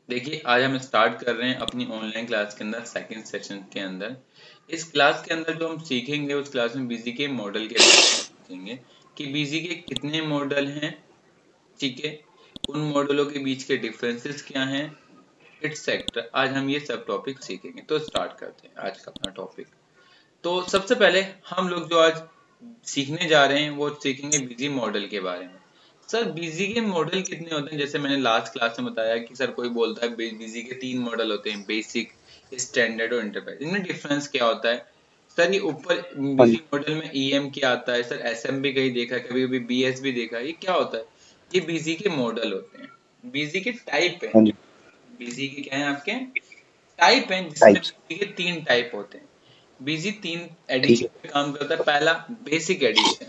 देखिए आज हम स्टार्ट कर रहे हैं अपनी ऑनलाइन क्लास के अंदर सेकंड सेशन के अंदर। इस क्लास के अंदर जो हम सीखेंगे उस क्लास में बीजी के मॉडल के बारे में सीखेंगे कि बीजी के कितने मॉडल हैं, ठीक है, उन मॉडलों के बीच के डिफरेंसेस क्या हैं, एटसेट्रा। आज हम ये सब टॉपिक सीखेंगे। तो स्टार्ट करते हैं आज का अपना टॉपिक। तो सबसे पहले हम लोग जो आज सीखने जा रहे हैं वो सीखेंगे बीजी मॉडल के बारे में। सर बीजी के मॉडल कितने होते हैं? जैसे मैंने लास्ट क्लास में बताया कि सर कोई बोलता है बीजी के 3 मॉडल होते हैं, बेसिक, स्टैंडर्ड और एंटरप्राइज। इनमें डिफरेंस क्या होता है? सर ये ऊपर हाँ जी। बीजी मॉडल में ईएम क्या आता है, सर एसएम भी कहीं देखा है, कभी कभी बीएस भी देखा है। ये क्या होता है? ये बीजी के मॉडल होते हैं, बीजी के टाइप है। हाँ जी। बीजी के क्या है आपके? टाइप हैं, जिसमें टाइप्स। बीजी के 3 टाइप होते हैं। बीजी 3 ठीक एडिशन है। पे काम करता है। पहला बेसिक एडिशन।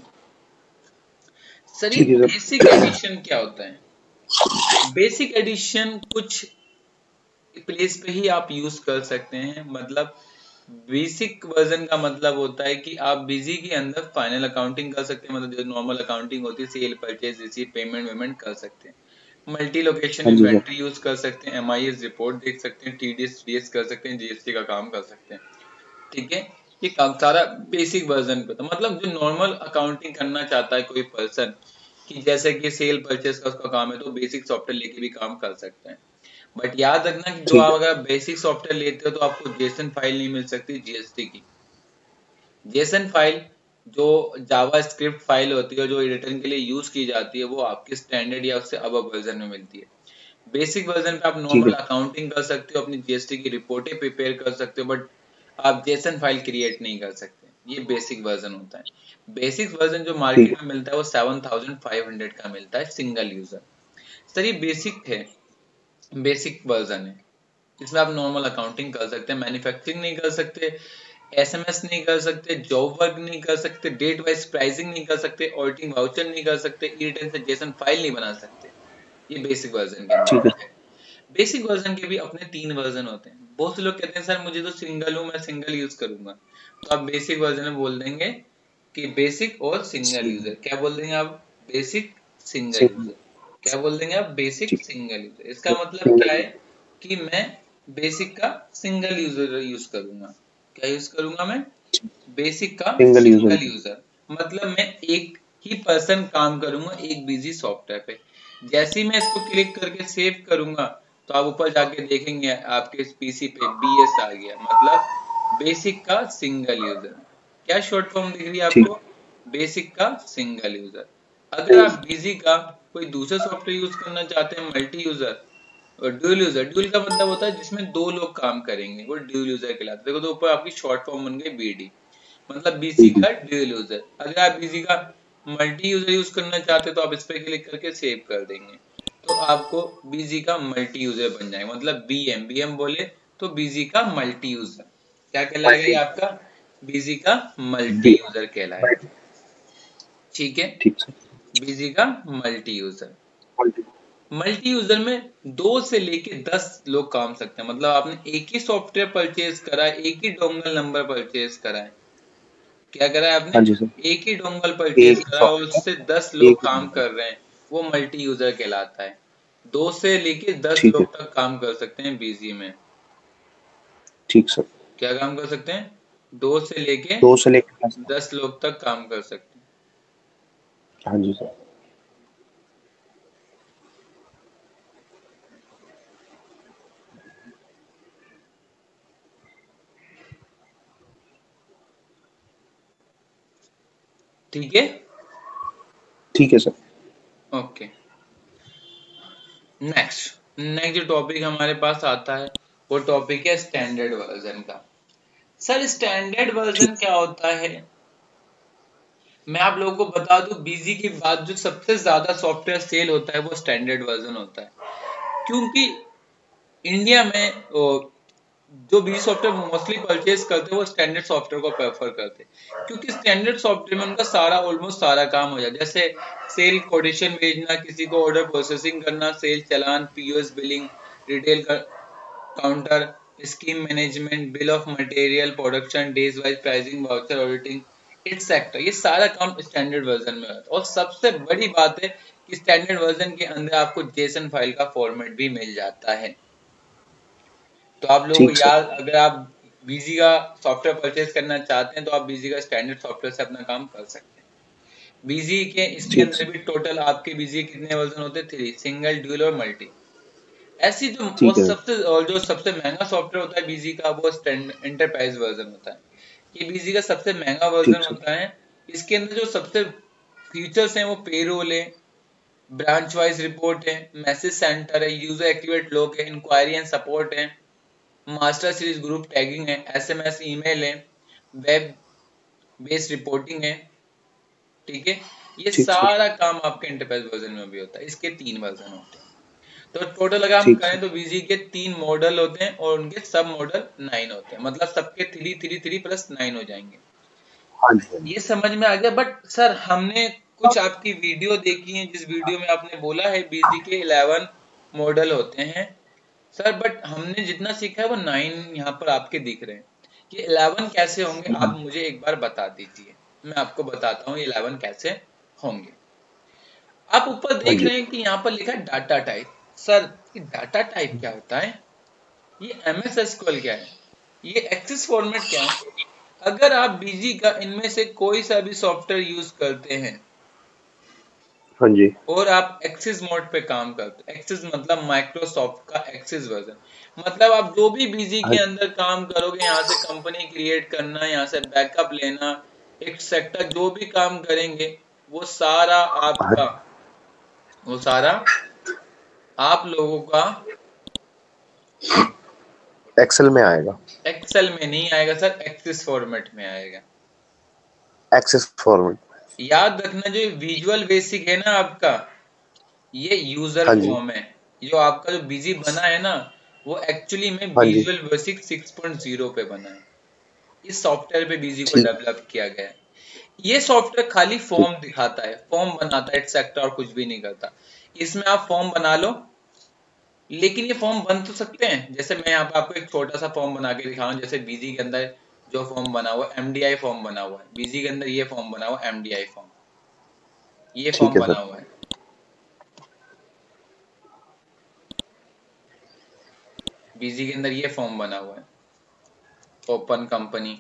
सर ये ठीक है बेसिक सर। एडिशन क्या होता है? बेसिक एडिशन कुछ प्लेस पे ही आप यूज कर सकते हैं। मतलब बेसिक वर्जन का मतलब होता है कि आप बिजी के अंदर फाइनल अकाउंटिंग कर सकते हैं, मतलब जो नॉर्मल अकाउंटिंग होती है, सेल परचेज रिसीव पेमेंट वेमेंट कर सकते हैं। मल्टी लोकेशन हाँ जी सर। इन्वेंट्री यूज कर सकते हैं, एमआईएस रिपोर्ट देख सकते हैं, टीडीएस टीएस कर सकते हैं, जीएसटी का काम कर सकते हैं, ठीक है। ये काम सारा बेसिक वर्जन पे। तो मतलब जो नॉर्मल अकाउंटिंग करना चाहता है कोई पर्सन, कि जैसे कि सेल परचेज का उसका काम है, तो बेसिक सॉफ्टवेयर लेके भी काम कर सकते हैं। बट याद रखना कि जो ठीक आप है। अगर बेसिक सॉफ्टवेयर लेते हो तो आपको जेसन फाइल नहीं मिल सकती जीएसटी की। जेसन फाइल जो जावा स्क्रिप्ट फाइल होती है, जो रिटर्न के लिए यूज की जाती है, वो आपके स्टैंडर्ड या उससे अब वर्जन में मिलती है। बेसिक वर्जन पे आप ठीक नॉर्मल है। अकाउंटिंग कर सकते हो, अपनी जीएसटी की रिपोर्टें प्रिपेयर कर सकते हो, बट आप जेसन फाइल क्रिएट नहीं कर सकते। ये बेसिक वर्जन होता है। बेसिक वर्जन जो ठीक मार्केट है। में मिलता है वो 7500 का मिलता है सिंगल यूजर। सर ये बेसिक है, बेसिक वर्जन है। इसमें आप नॉर्मल अकाउंटिंग कर सकते हैं, मैन्युफैक्चरिंग नहीं कर सकते, एसएमएस नहीं कर सकते, जॉब वर्क नहीं कर सकते, डेट वाइज प्राइसिंग नहीं कर सकते, ऑडिटिंग वाउचर नहीं कर सकते, ई रिटर्न से जेसन फाइल नहीं बना सकते। ये बेसिक वर्जन के ठीक है। अंदर है। बेसिक वर्जन के भी अपने 3 वर्जन होते हैं। बहुत से लोग कहते हैं सर मुझे तो सिंगल हूं, मैं सिंगल यूज करूंगा। तो आप बेसिक वर्जन में बोल देंगे कि बेसिक और सिंगल यूजर। क्या बोल देंगे आप? Basic single single. यूजर। क्या बोल देंगे आप? बेसिक ठीक सिंगल यूजर। इसका है। मतलब क्या सिंगल। है कि मैं बेसिक का सिंगल यूजर यूज करूंगा। क्या यूज करूंगा मैं? बेसिक का सिंगल यूजर। Single user. मतलब मैं एक ही पर्सन काम करूंगा एक बिजी सॉफ्टवेयर पे। जैसे ही मैं इसको क्लिक करके सेव करूंगा तो आप ऊपर जाके देखेंगे आपके पीसी पे बीएस आ गया, मतलब बेसिक का सिंगल यूजर। क्या शॉर्ट फॉर्म दिख रही है ठीक। आपको? बेसिक का सिंगल यूजर। अगर आप बिजी का कोई दूसरा सॉफ्टवेयर यूज करना चाहते हैं, मल्टी यूजर और ड्यूल यूजर। ड्यूल का मतलब होता है जिसमें 2 लोग काम करेंगे, वो ड्यूल यूजर कहलाता है। देखो तो ऊपर आपकी शॉर्ट फॉर्म बन गई बीडी, मतलब बीसी ठीक है। का ड्यूल यूजर। अगर आप बीसी का मल्टी यूजर यूज करना चाहते हैं तो आप इस पे क्लिक करके सेव कर देंगे, तो आपको बीजी का मल्टी यूजर बन जाएगा। मतलब बीएम बीएम बोले तो बीजी का मल्टी यूजर। क्या कहलाएगा ये आपका? बीजी का मल्टी बी। यूजर कहलाएगा, ठीक है। ठीक सर। बीजी का multi user. Multi. Multi user में 2 से लेके 10 लोग काम सकते हैं। मतलब आपने एक ही सॉफ्टवेयर परचेज करा है, एक ही डोंगल नंबर परचेज करा है। क्या करा है आपने? हाँ जी सर। एक ही डोंगल परचेज एक करा और उससे सॉफ्टवेयर। 10 लोग एक ही काम नंबर। कर रहे हैं, वो मल्टी यूजर कहलाता है। 2 से लेके 10 ठीक है। लोग तक काम कर सकते हैं बीजी में। ठीक सर। क्या काम कर सकते हैं? 2 से लेके 2 से लेकर 10 तक। 10 लोग तक काम कर सकते हैं। हाँ जी सर। ठीक है, ठीक है सर। ओके। नेक्स्ट जो टॉपिक हमारे पास आता है वो टॉपिक है स्टैंडर्ड वर्जन का। सर स्टैंडर्ड ठीक। वर्जन क्या होता है? मैं आप लोगों को बता दूं, बीजी के बाद जो सबसे ज्यादा सॉफ्टवेयर सेल होता है वो स्टैंडर्ड वर्जन होता है। क्योंकि इंडिया में जो बीजी सॉफ्टवेयर मोस्टली परचेज करते हैं वो स्टैंडर्ड सॉफ्टवेयर को प्रेफर करते हैं, क्योंकि स्टैंडर्ड सॉफ्टवेयर में उनका सारा ऑलमोस्ट सारा काम हो जाता है। जैसे सेल कोटेशन भेजना, किसी को ऑर्डर प्रोसेसिंग करना, सेल चालान, POS billing, retail counter, scheme management, bill of material, production, days wise pricing, voucher auditing, etcetera. ये सारा काम स्टैंडर्ड वर्जन में होता है। और सबसे बड़ी बात है कि स्टैंडर्ड वर्जन के अंदर आपको जेसन फाइल का फॉर्मेट भी मिल जाता है। तो आप लोगों को ठीक सर। याद, अगर आप बीजी का सॉफ्टवेयर परचेज करना चाहते हैं तो आप बीजी का स्टैंडर्ड सॉफ्टवेयर से अपना काम कर सकते हैं। बीजी के इसके ठीक अंदर सर। भी टोटल आपके बीजी के कितने वर्जन होते हैं? 3, सिंगल, ड्यूल और मल्टी। ऐसी जो वो ठीक है सर। सबसे, और जो सबसे महंगा सॉफ्टवेयर होता है बीजी का, वो एंटरप्राइज वर्जन होता है। ये बीजी का सबसे महंगा वर्जन ठीक सर। होता है। इसके अंदर जो सबसे फीचर्स हैं वो पेरोल है, ब्रांच वाइज रिपोर्ट है, मैसेज सेंटर है, यूजर एक्टिवेट लॉग है, इंक्वायरी एंड सपोर्ट है, मास्टर सीरीज ग्रुप टैगिंग है, एसएमएस ईमेल है, वेब बेस्ड रिपोर्टिंग है। ठीक है, ये ठीक सर। सारा काम आपके एंटरप्राइज वर्जन में भी होता है। इसके 3 वर्जन होते हैं। तो टोटल अगर हम ठीक करें सर। तो बीजी के 3 मॉडल होते हैं और उनके सब मॉडल 9 होते हैं, मतलब सबके 3 प्लस 9 हो जाएंगे। हाँ जी हाँ जी। ये समझ में आ गया। बट सर हमने कुछ आपकी वीडियो देखी है, जिस वीडियो में आपने बोला है बीजी के 11 मॉडल होते हैं सर, बट हमने जितना सीखा है वो 9 यहाँ पर आपके दिख रहे हैं। कि 11 कैसे होंगे आप मुझे एक बार बता दीजिए, मैं आपको बताता हूँ 11 कैसे होंगे। आप ऊपर हाँ देख जी। रहे हैं कि यहाँ पर लिखा है डाटा टाइप। सर ये डाटा टाइप क्या होता है? ये एमएस एसक्यूएल क्या है? ये एक्सेस फॉर्मेट क्या है? अगर आप बीजी का इनमें से कोई सा भी सॉफ्टवेयर यूज करते हैं हाँ जी। और आप एक्सेस मोड पे काम करते हैं, एक्सेस मतलब माइक्रोसॉफ्ट का एक्सेस वर्जन, मतलब आप जो भी बीजी हाँ के अंदर काम करोगे, यहाँ से कंपनी क्रिएट करना, यहाँ से बैकअप लेना, एक्सेट्रा जो भी काम करेंगे वो सारा हाँ। आपका, वो सारा आप लोगों का एक्सेल में आएगा। एक्सेल में नहीं आएगा सर, एक्सेस फॉर्मेट में आएगा। Access format. याद रखना, जो विजुअल बेसिक है ना आपका, ये यूजर हाँ जी। फॉर्म है। जो आपका जो बीजी बना है ना, वो एक्चुअली में हाँ जी। विजुअल बेसिक 6.0 पे बना है। इस सॉफ्टवेयर पे बीजी को ठीक। डेवलप किया गया है। ये सॉफ्टवेयर खाली ठीक। फॉर्म दिखाता है, फॉर्म बनाता है, एक्सेट्रा और कुछ भी नहीं करता। इसमें आप फॉर्म बना लो, लेकिन ये फॉर्म बन तो सकते हैं। जैसे मैं यहाँ पे आपको एक छोटा सा फॉर्म बना के दिखा रहा हूँ, जैसे बीजी के अंदर जो फॉर्म बना हुआ है, एमडीआई फॉर्म बना हुआ है बीजी के अंदर, ये फॉर्म बना हुआ है एमडीआई फॉर्म, ये ठीक फॉर्म है बना सर। हुआ है। बीजी के अंदर ये फॉर्म बना हुआ है, ओपन कंपनी,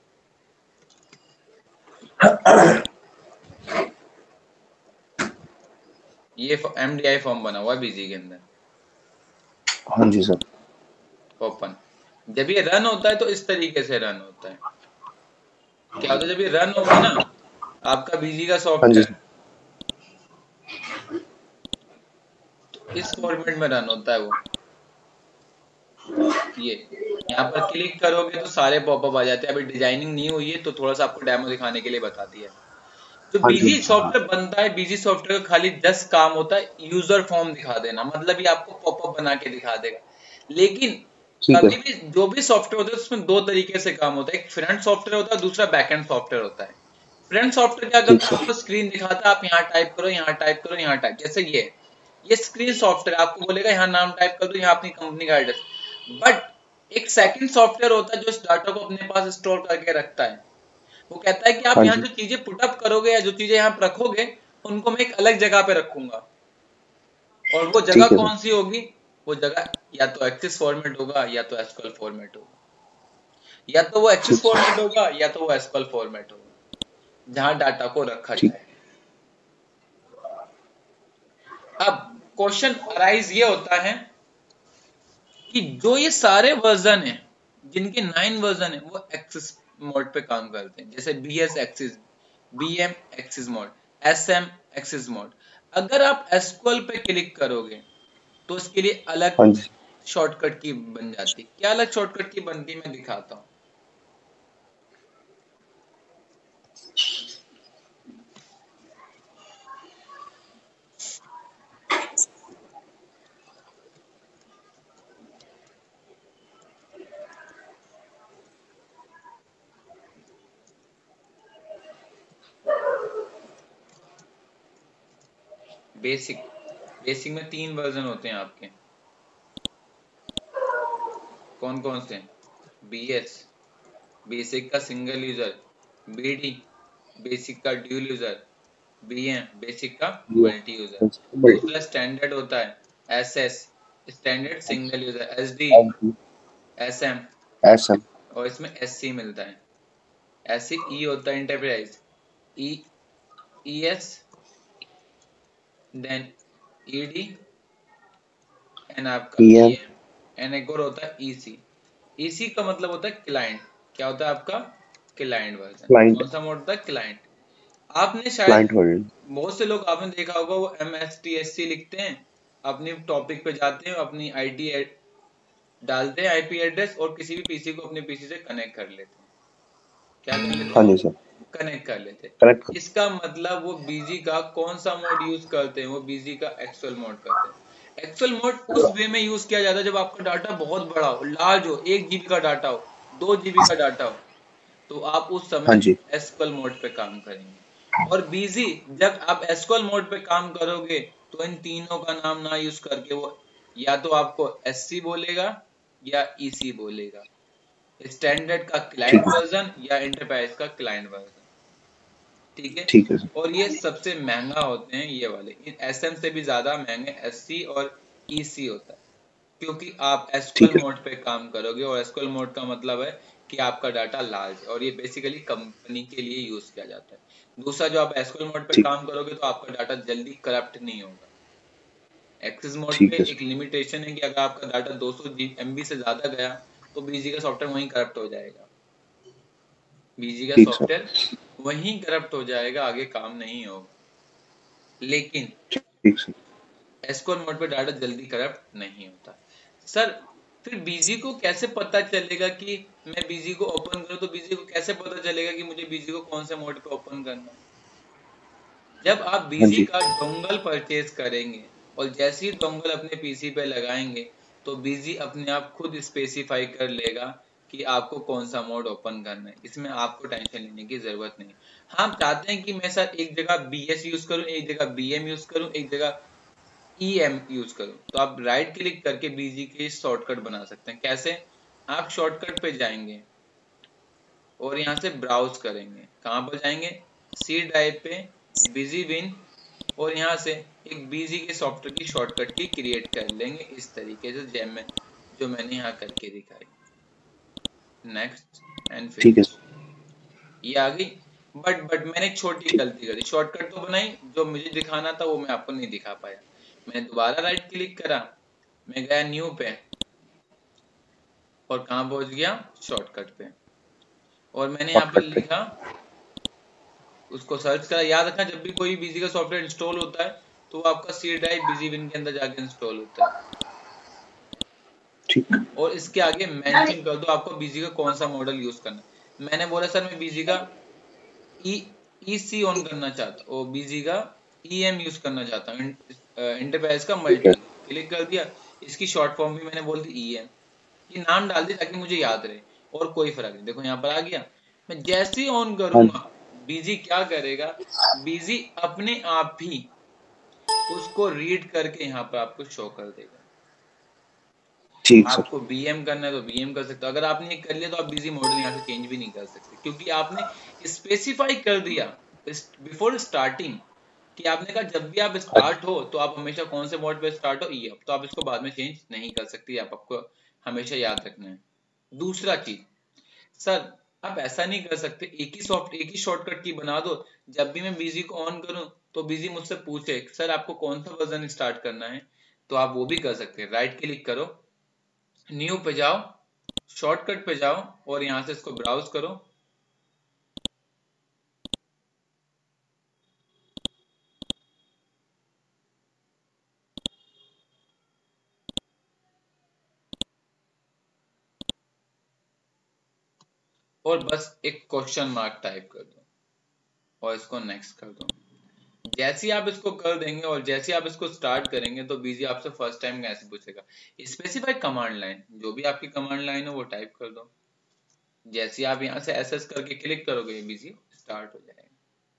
ये एमडीआई फॉर्म बना हुआ है बीजी के अंदर, हाँ जी सर। ओपन। जब ये रन होता है तो इस तरीके से रन होता है। क्या होता है जब ये रन होगा ना आपका बीजी का हाँ जी सॉफ्टवेयर, सर। तो इस फॉर्मेट में रन होता है वो। ये यहाँ पर क्लिक करोगे तो सारे पॉपअप आ जाते हैं। अभी डिजाइनिंग नहीं हुई है तो थोड़ा सा आपको डेमो दिखाने के लिए बता दिया। जो हाँ जी। बीजी सॉफ्टवेयर बनता है, बीजी सॉफ्टवेयर का खाली 10 काम होता है, यूजर फॉर्म दिखा देना, मतलब ये आपको पॉपअप बना के दिखा देगा। लेकिन ठीक है। कभी भी जो भी सॉफ्टवेयर होता है उसमें 2 तरीके से काम होता है, एक फ्रंट सॉफ्टवेयर होता है, दूसरा बैकएंड सॉफ्टवेयर होता है। फ्रंट सॉफ्टवेयर क्या ठीक करता है, सर। आपको स्क्रीन दिखाता है, आप यहाँ टाइप करो, यहाँ टाइप करो, यहाँ टाइप, जैसे ये स्क्रीन सॉफ्टवेयर आपको बोलेगा यहाँ नाम टाइप कर दो, यहाँ अपनी कंपनी का एड्रेस। बट एक सेकंड सॉफ्टवेयर होता है जो इस डाटा को अपने पास स्टोर करके रखता है। वो कहता है कि आप हाँ यहाँ जी। जो चीजें पुटअप करोगे या जो चीजें यहाँ पर रखोगे, उनको मैं एक अलग जगह पे रखूंगा। और वो जगह ठीक है सर। कौन सी होगी? वो जगह या तो एक्सेस फॉर्मेट होगा या तो एसक्यूएल फॉर्मेट होगा, या तो वो एक्सेस ठीक फॉर्मेट सर। होगा या तो वो एसक्यूएल फॉर्मेट होगा, जहां डाटा को रखा ठीक। जाए। अब क्वेश्चन अराइज ये होता है कि जो ये सारे वर्जन है, जिनके 9 वर्जन है, वो एक्सेस मोड पे काम करते हैं। जैसे BS access, BM access mode, SM access mode. अगर आप एसक्यूएल पे क्लिक करोगे तो इसके लिए अलग हाँ जी। शॉर्टकट की बन जाती है। क्या अलग शॉर्टकट की बनती है मैं दिखाता हूँ। बेसिक, बेसिक में 3 वर्जन होते हैं आपके। कौन कौन से? बीएस, बेसिक का सिंगल यूजर, बीडी, बेसिक का ड्यूल यूजर, बीएम, बेसिक का मल्टी यूजर। दूसरा स्टैंडर्ड होता है SS, standard single user, SD, SM, SM, और इसमें SC मिलता है। SC E होता है enterprise, ES, then ED, and आपका EM, EM, एंड एक और होता है EC। EC का मतलब होता है क्लाइंट। क्या होता है आपका? Client version. client, कौन सा मोड होता है? क्लाइंट। आपने शायद client version. बहुत से लोग आपने देखा होगा वो MSTSC लिखते हैं, अपनी टॉपिक पे जाते हैं, अपनी आईडी डालते हैं, आईपी एड्रेस, और किसी भी पीसी को अपने पीसी से कनेक्ट कर लेते हैं। क्या कर लेते हाँ हैं? जी सर, कनेक्ट कर लेते हैं। करेक्ट. इसका मतलब वो बीजी का कौन सा मोड यूज करते हैं? वो बीजी का एक्चुअल मोड करते हैं। एक्चुअल मोड उस वे में यूज किया जाता है जब आपका डाटा बहुत बड़ा हो, लार्ज हो, 1 GB का डाटा हो, 2 GB का डाटा हो, तो आप उस हाँ समय जी, एसक्यूएल मोड पे काम करेंगे। और बीजी जब आप एसक्यूएल मोड पे काम करोगे तो इन तीनों का नाम ना यूज करके वो या तो आपको एससी बोलेगा या ईसी बोलेगा, स्टैंडर्ड का ठीक क्लाइंट है, वर्जन या एंटरप्राइज का क्लाइंट वर्जन। ठीक है। ठीक है सर, और ये सबसे महंगा होते हैं ये वाले, इन एसएम से भी ज्यादा महंगे एससी और ईसी होता है, क्योंकि आप एसक्यूएल ठीक है, मोड पे काम करोगे, और एसक्यूएल मोड का मतलब है कि आपका डाटा लार्ज है, और ये बेसिकली कंपनी के लिए यूज किया जाता है। दूसरा, जो आप एसक्यूएल मोड पे ठीक, काम करोगे तो आपका डाटा जल्दी करप्ट नहीं होगा। एक्सेस मोड पे ठीक है एक सर, लिमिटेशन है कि अगर आपका डाटा 200 MB से ज्यादा गया तो बीजी का सॉफ्टवेयर वहीं करप्ट हो जाएगा। बीजी का ठीक सर, सॉफ्टवेयर वहीं करप्ट हो जाएगा, आगे काम नहीं होगा। लेकिन ठीक सर. एसक्यूएल मोड पे डाटा जल्दी करप्ट नहीं होता। सर, फिर बीजी को कैसे पता चलेगा कि मैं बीजी को ओपन करूं? तो बीजी को कैसे पता चलेगा कि मुझे बीजी को कौन से मोड पे ओपन करना है? जब आप हाँ बीजी जी, का डोंगल परचेज करेंगे और जैसे ही डोंगल अपने पीसी पे लगाएंगे तो बीजी अपने आप खुद स्पेसिफाई कर लेगा कि आपको कौन सा मोड ओपन करना है। इसमें आपको टेंशन लेने की जरूरत नहीं। हम चाहते हैं कि मैं सर एक जगह बीएस यूज करूं, एक जगह बीएम यूज करूं, एक जगह ईएम यूज करूं, तो आप राइट क्लिक करके बीजी के शॉर्टकट बना सकते हैं। कैसे? आप शॉर्टकट पे जाएंगे और यहाँ से ब्राउज करेंगे। कहाँ पर जाएंगे? सी ड्राइव पे, बिजी विन, और यहाँ से एक बीजी के सॉफ्टवेयर की शॉर्टकट की क्रिएट कर लेंगे इस तरीके से, जैम में जो मैंने यहाँ करके दिखाई। नेक्स्ट एंड ठीक है फिनिश, ये आ गई। बट मैंने एक छोटी ठीक, गलती करी। शॉर्टकट तो बनाई, जो मुझे दिखाना था वो मैं आपको नहीं दिखा पाया। मैंने दोबारा राइट क्लिक करा, मैं गया न्यू पे, और कहाँ पहुंच गया? शॉर्टकट पे। और मैंने यहाँ पर शॉर्टकट पे. लिखा, उसको सर्च करा। याद रखना, जब भी कोई बिजी का सॉफ्टवेयर इंस्टॉल होता है तो वो आपका सी ड्राइव बिजी विन के अंदर जाके इंस्टॉल होता है। ठीक, और इसके आगे मेंशन कर दो आपको बीजी का कौन सा मॉडल यूज करना है। मैंने बोला सर मैं बीजी का ई ईसी ऑन करना चाहता हूँ, बीजी का ईएम यूज करना चाहता हूँ, इंटरप्राइज का ठीक है, मल्टी। क्लिक कर दिया, इसकी शॉर्ट फॉर्म भी मैंने बोल दी ईएम। ये नाम डाल दिया ताकि मुझे याद रहे, और कोई फर्क नहीं। देखो यहाँ पर आ गया। मैं जैसे ही ऑन हाँ, करूंगा, बीजी क्या करेगा? बीजी अपने आप ही उसको रीड करके यहाँ पर आपको शो कर देगा। ठीक सर, आपको बीएम करना है तो बीएम कर सकते हो। अगर आपने ये कर लिया तो आप बिजी मॉडल यहाँ से चेंज भी नहीं कर सकते, क्योंकि आपने स्पेसिफाई कर दिया बिफोर स्टार्टिंग कि आपने कहा जब भी आप हाँ, स्टार्ट हो तो आप हमेशा कौन से मोड पे स्टार्ट हो, ये। तो आप इसको बाद में चेंज नहीं कर सकती, आप आपको हमेशा याद रखना है। दूसरा चीज, सर आप ऐसा नहीं कर सकते एक ही शॉर्टकट की बना दो। जब भी मैं बिजी को ऑन करूं तो बिजी मुझसे पूछे सर आपको कौन सा वर्जन स्टार्ट करना है, तो आप वो भी कर सकते हैं। राइट क्लिक करो, न्यू पे जाओ, शॉर्टकट पे जाओ, और यहां से इसको ब्राउज करो। और बस एक क्वेश्चन मार्क टाइप कर दो और इसको नेक्स्ट कर दो। जैसे ही आप इसको कर देंगे और जैसे ही आप इसको स्टार्ट करेंगे तो बीजी आपसे फर्स्ट टाइम कैसे पूछेगा? स्पेसिफाई कमांड लाइन, जो भी आपकी कमांड लाइन हो वो टाइप कर दो। जैसे ही आप यहाँ से एसएस करके क्लिक करोगे ये बीजी स्टार्ट हो जाएगा।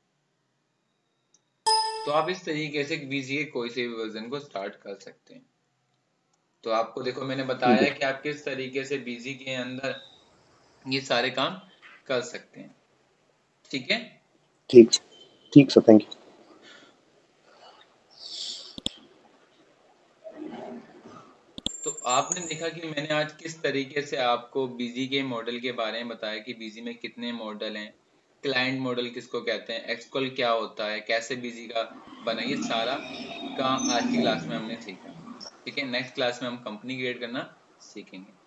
तो आप इस तरीके से बीजी के कोई से भी वर्जन को स्टार्ट कर सकते हैं। तो आपको देखो मैंने ठीक बताया है, कि आप किस तरीके से बीजी के अंदर ये सारे काम कर सकते हैं। ठीक है। ठीक, ठीक सर, थैंक यू. तो आपने देखा कि मैंने आज किस तरीके से आपको बीजी के मॉडल के बारे में बताया कि बीजी में कितने मॉडल हैं, क्लाइंट मॉडल किसको कहते हैं, एक्सक्यूएल क्या होता है, कैसे बीजी का बना, ये सारा का आज की क्लास में हमने सीखा। ठीक है, नेक्स्ट क्लास में हम कंपनी क्रिएट करना सीखेंगे।